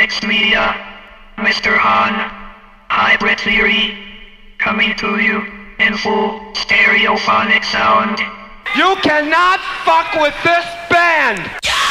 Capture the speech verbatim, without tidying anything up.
Mixed Media, Mister Han, Hybrid Theory, coming to you in full stereophonic sound. You cannot fuck with this band! Yeah!